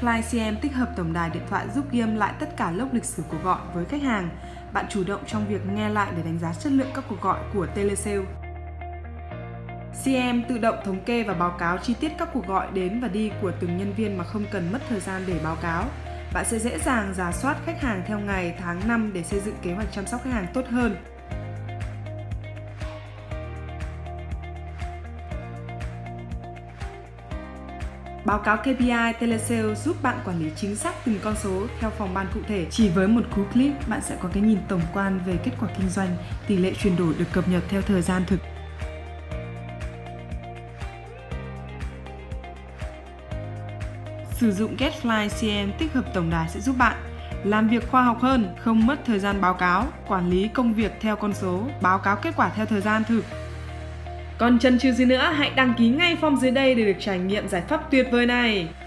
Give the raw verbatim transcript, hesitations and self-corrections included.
GetFly xê em tích hợp tổng đài điện thoại giúp ghi âm lại tất cả log lịch sử cuộc gọi với khách hàng. Bạn chủ động trong việc nghe lại để đánh giá chất lượng các cuộc gọi của telesale. xê em tự động thống kê và báo cáo chi tiết các cuộc gọi đến và đi của từng nhân viên mà không cần mất thời gian để báo cáo. Bạn sẽ dễ dàng rà soát khách hàng theo ngày, tháng, năm để xây dựng kế hoạch chăm sóc khách hàng tốt hơn. Báo cáo ca pê i telesale giúp bạn quản lý chính xác từng con số theo phòng ban cụ thể. Chỉ với một cú click, bạn sẽ có cái nhìn tổng quan về kết quả kinh doanh, tỷ lệ chuyển đổi được cập nhật theo thời gian thực. Sử dụng GetFly xê em tích hợp tổng đài sẽ giúp bạn làm việc khoa học hơn, không mất thời gian báo cáo, quản lý công việc theo con số, báo cáo kết quả theo thời gian thực. Còn chần chừ gì nữa, hãy đăng ký ngay form dưới đây để được trải nghiệm giải pháp tuyệt vời này.